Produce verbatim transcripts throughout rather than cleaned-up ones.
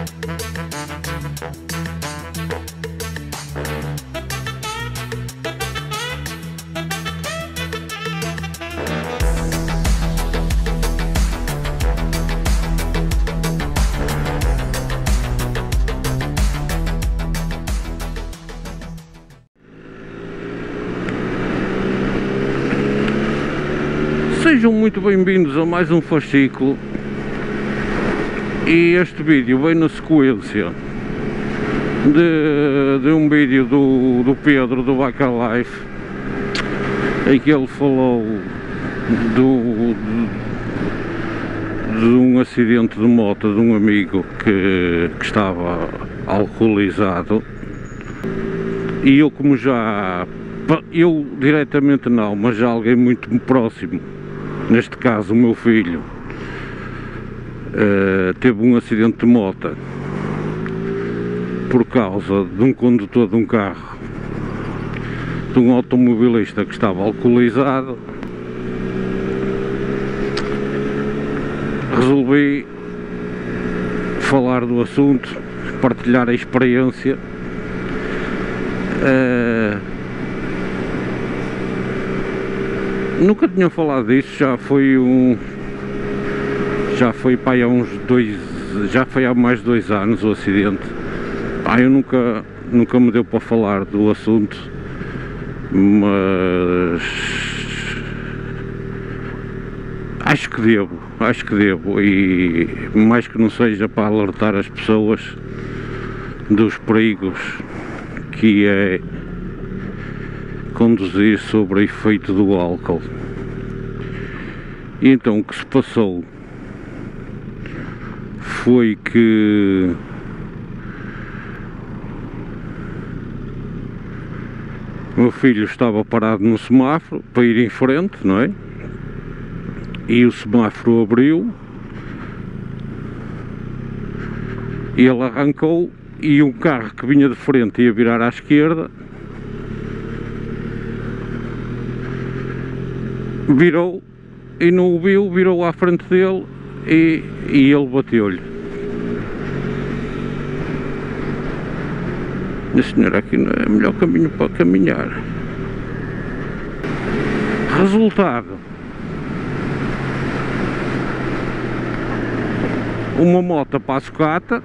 Sejam muito bem-vindos a mais um fascículo, e este vídeo vem na sequência de, de um vídeo do, do Pedro do Biker Life, em que ele falou do, de, de um acidente de moto de um amigo que, que estava alcoolizado, e eu, como já, eu diretamente não, mas já alguém muito próximo, neste caso o meu filho, uh, teve um acidente de moto por causa de um condutor de um carro, de um automobilista que estava alcoolizado. Resolvi falar do assunto, partilhar a experiência. Uh, Nunca tinha falado disso, já foi um... Já foi para aí há uns dois... Já foi há mais de dois anos o acidente. Ah, eu nunca, nunca me deu para falar do assunto, mas... Acho que devo, acho que devo, e mais que não seja para alertar as pessoas dos perigos que é conduzir sobre o efeito do álcool. E então o que se passou foi que o meu filho estava parado no semáforo para ir em frente, não é? E o semáforo abriu e ele arrancou, e um carro que vinha de frente ia virar à esquerda, virou e não o viu, virou à frente dele e, e ele bateu-lhe. Minha senhora, aqui não é o melhor caminho para caminhar. Resultado: uma moto para a sucata,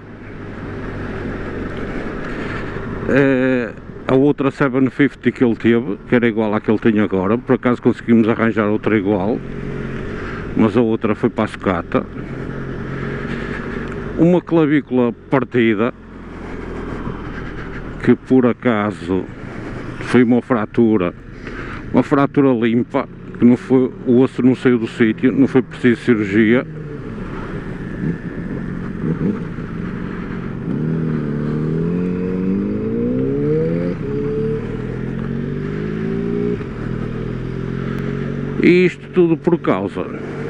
é, a outra setecentos e cinquenta que ele teve, que era igual à que ele tem agora, por acaso conseguimos arranjar outra igual, mas a outra foi para a sucata. Uma clavícula partida, que por acaso foi uma fratura, uma fratura limpa, que não foi, o osso não saiu do sítio, não foi preciso cirurgia. E isto tudo por causa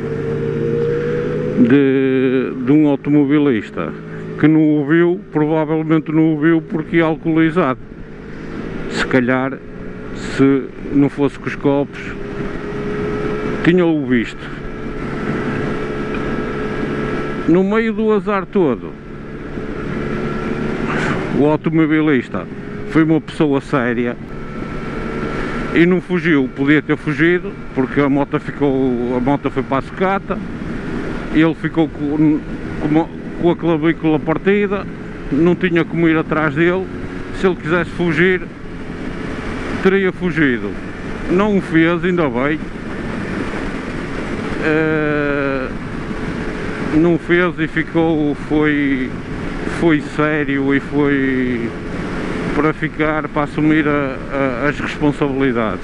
de, de um automobilista que não o viu, provavelmente não o viu porque é alcoolizado. Se calhar, se não fosse com os copos, tinha-o visto. No meio do azar todo, o automobilista foi uma pessoa séria e não fugiu. Podia ter fugido, porque a moto ficou, a moto foi para a sucata, ele ficou com, com, com a clavícula partida, não tinha como ir atrás dele. Se ele quisesse fugir, teria fugido. Não o fez, ainda bem. Uh, não fez e ficou, foi, foi sério e foi para ficar, para assumir a, a, as responsabilidades.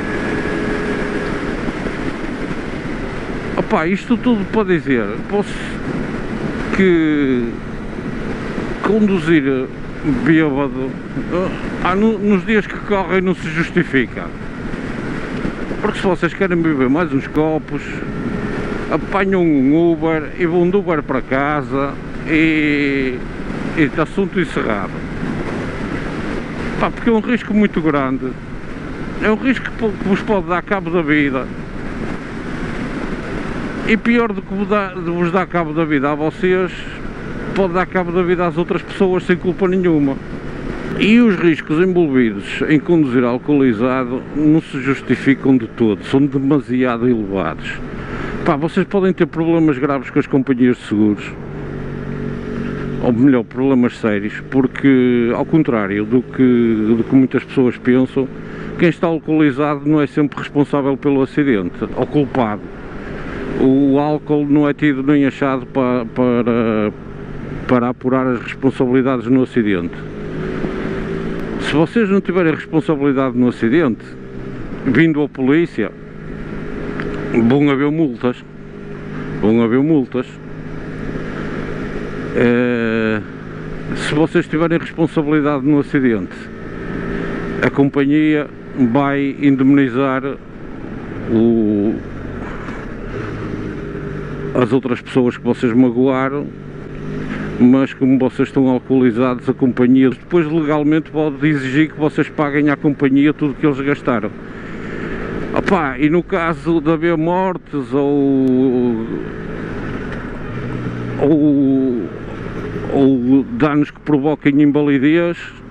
Opá, isto tudo para dizer, posso que conduzir bêbado, ah, no, nos dias que correm, não se justifica. Porque se vocês querem beber mais uns copos, apanham um Uber e vão do Uber para casa e, e está assunto encerrado. Pá, porque é um risco muito grande, é um risco que vos pode dar cabo da vida, e pior do que vos dar, de vos dar cabo da vida a vocês, pode dar cabo da vida às outras pessoas sem culpa nenhuma. E os riscos envolvidos em conduzir alcoolizado não se justificam de todo, são demasiado elevados. Pá, vocês podem ter problemas graves com as companhias de seguros, ou melhor, problemas sérios, porque ao contrário do que, do que muitas pessoas pensam, quem está alcoolizado não é sempre responsável pelo acidente, ou culpado. O álcool não é tido nem achado para, para, para apurar as responsabilidades no acidente. Se vocês não tiverem responsabilidade no acidente, vindo a polícia, vão haver multas, vão haver multas. É, se vocês tiverem responsabilidade no acidente, a companhia vai indemnizar o, as outras pessoas que vocês magoaram, mas como vocês estão alcoolizados, a companhia depois legalmente pode exigir que vocês paguem à companhia tudo que eles gastaram. Opa, e no caso de haver mortes ou, ou, ou danos que provoquem invalidez,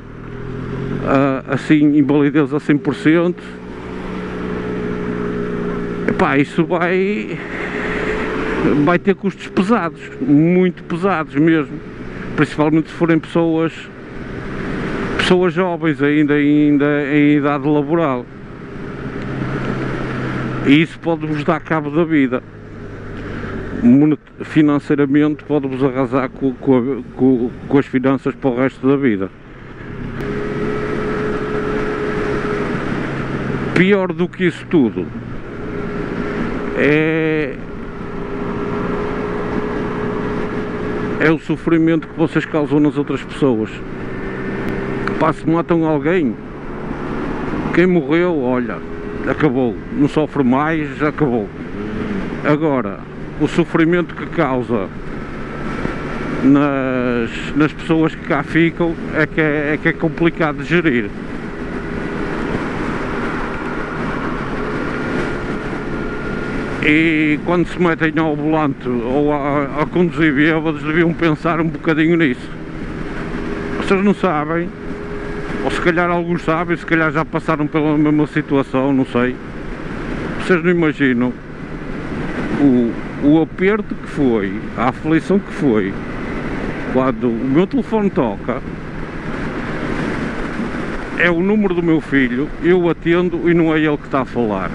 assim, invalidez a cem por cento, epá, isso vai... vai ter custos pesados, muito pesados mesmo, principalmente se forem pessoas pessoas jovens ainda, ainda em idade laboral, e isso pode-vos dar cabo da vida, financeiramente pode-vos arrasar com, com, com, com as finanças para o resto da vida. Pior do que isso tudo é é o sofrimento que vocês causam nas outras pessoas. Pá, se matam alguém, quem morreu, olha, acabou, não sofre mais, acabou. Agora, o sofrimento que causa nas, nas pessoas que cá ficam é que é, é que é complicado de gerir. E quando se metem ao volante ou a, a conduzir bêbados, deviam pensar um bocadinho nisso. Vocês não sabem, ou se calhar alguns sabem, se calhar já passaram pela mesma situação, não sei. Vocês não imaginam o, o aperto que foi, a aflição que foi, quando o meu telefone toca, é o número do meu filho, eu atendo e não é ele que está a falar.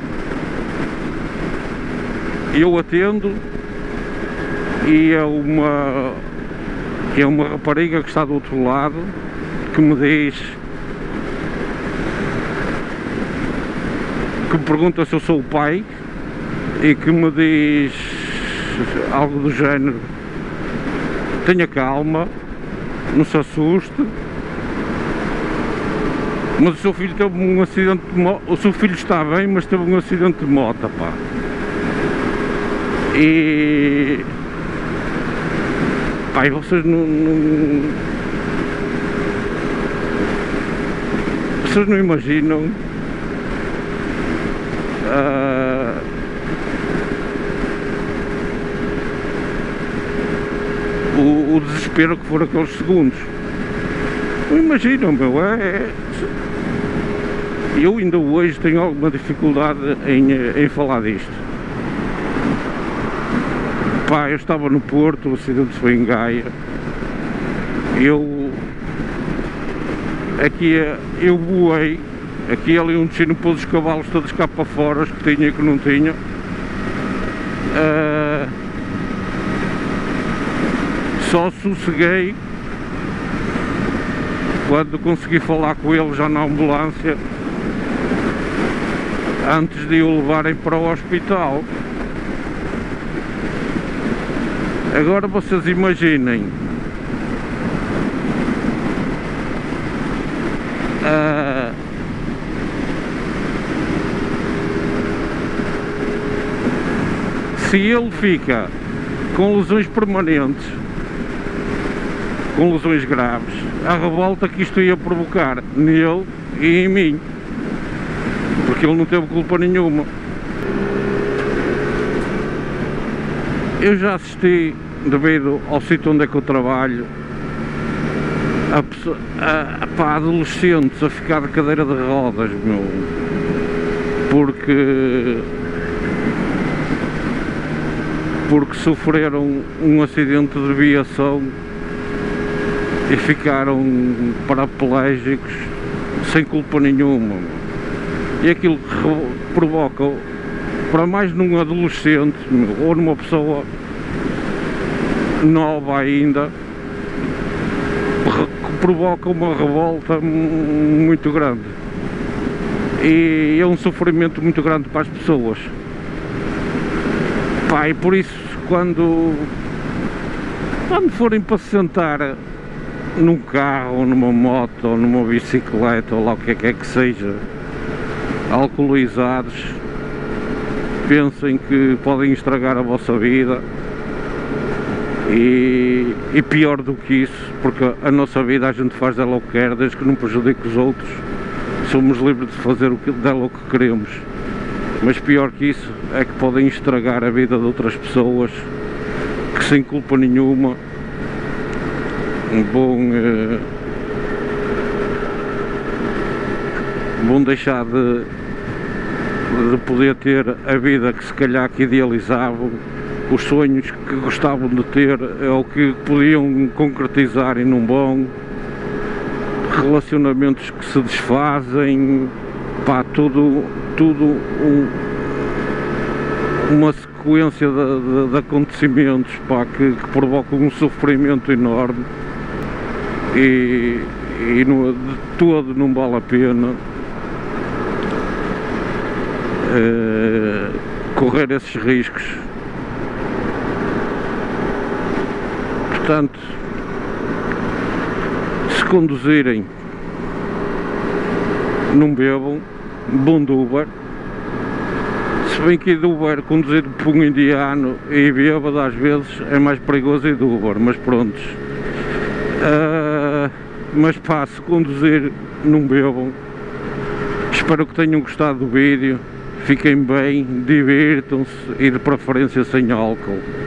Eu atendo e é uma, é uma rapariga que está do outro lado que me diz, que me pergunta se eu sou o pai e que me diz algo do género: tenha calma, não se assuste, mas o seu filho teve um acidente de moto, o seu filho está bem, mas teve um acidente de moto, pá. E pai, vocês não, não vocês não imaginam uh, o, o desespero que foram aqueles segundos. Não imaginam, meu, é, é eu ainda hoje tenho alguma dificuldade em, em falar disto. Pá, eu estava no Porto, o acidente foi em Gaia, eu aqui eu voei, aqui ali um destino pôs os cavalos todos cá para fora, os que tinha e que não tinha. Uh, só sosseguei quando consegui falar com ele já na ambulância, antes de o levarem para o hospital. Agora vocês imaginem, uh, se ele fica com lesões permanentes, com lesões graves, a revolta que isto ia provocar nele e em mim, porque ele não teve culpa nenhuma. Eu já assisti devido ao sítio onde é que eu trabalho, a, a, a, pá, adolescentes a ficar de cadeira de rodas, meu, porque porque sofreram um acidente de viação e ficaram paraplégicos sem culpa nenhuma, meu. E aquilo que provoca, para mais num adolescente, meu, ou numa pessoa nova ainda, provoca uma revolta muito grande e é um sofrimento muito grande para as pessoas. Pá, e por isso quando quando forem para se sentar num carro, ou numa moto, ou numa bicicleta, ou lá o que é que é que seja, alcoolizados, pensem que podem estragar a vossa vida. E, e pior do que isso, porque a nossa vida a gente faz dela o que quer, desde que não prejudique os outros, somos livres de fazer o que, dela o que queremos. Mas pior que isso é que podem estragar a vida de outras pessoas que sem culpa nenhuma vão, eh, vão deixar de, de poder ter a vida que se calhar que idealizavam, os sonhos que gostavam de ter, ou que podiam concretizar e não vão, relacionamentos que se desfazem, pá, tudo, tudo um, uma sequência de, de, de acontecimentos, pá, que, que provocam um sofrimento enorme e, e no, de todo não vale a pena eh, correr esses riscos. Portanto, se conduzirem, não bebam, bom de Uber. Se bem que de Uber, conduzido por um indiano e bêbado às vezes é mais perigoso ir de Uber, mas prontos. Uh, mas pá, se conduzir, não bebam. Espero que tenham gostado do vídeo, fiquem bem, divirtam-se e de preferência sem álcool.